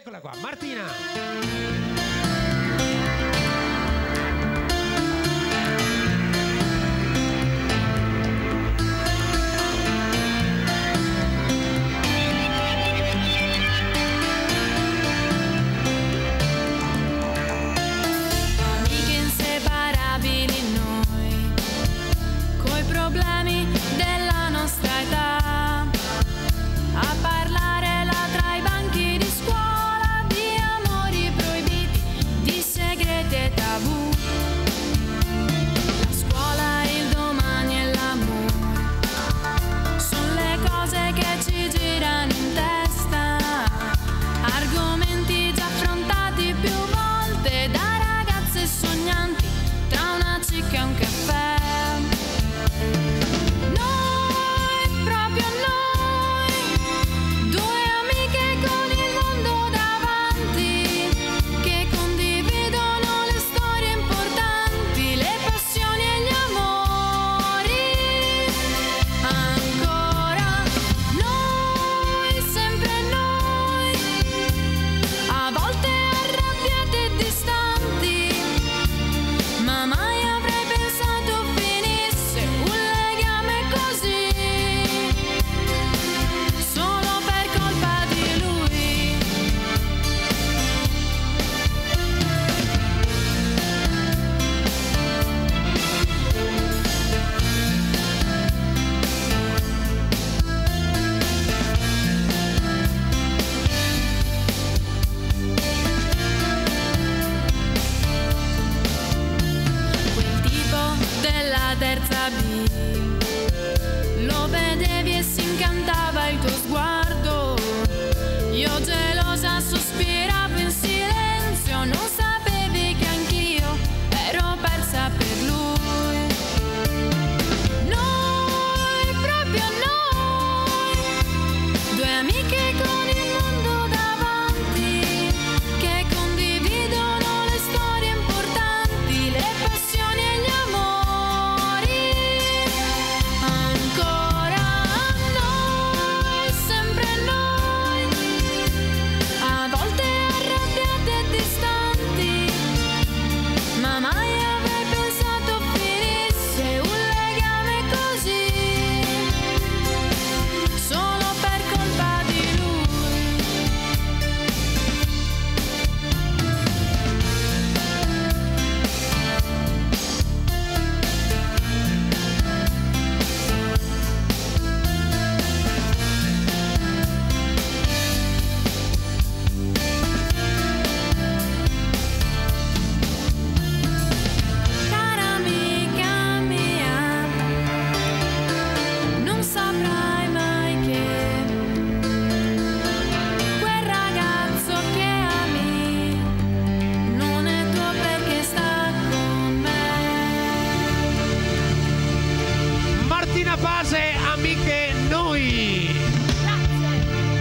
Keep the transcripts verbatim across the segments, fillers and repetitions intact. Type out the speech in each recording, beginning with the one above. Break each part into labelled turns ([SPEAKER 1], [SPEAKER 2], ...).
[SPEAKER 1] Eccola qua, Martina.
[SPEAKER 2] Problemi della nostra età, a parlare là tra i banchi di scuola di amori proibiti, di segreti e tabù. La scuola, il domani e l'amore sono le cose che ci girano in testa, argomenti già affrontati più volte da ragazze sognanti tra una cicca e un caffè. Terza B, lo vedevi e si incantava il tuo sguardo, io gelosa sospiravo in silenzio, non sapevi che anch'io ero persa per lui. Noi, proprio noi, due amiche con il mondo davanti, che condividono le storie importanti, le passioni e gli amori.
[SPEAKER 1] Pase, amiche noi.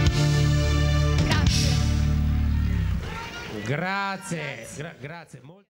[SPEAKER 2] Grazie. Grazie.
[SPEAKER 1] Grazie. Grazie. Gra grazie.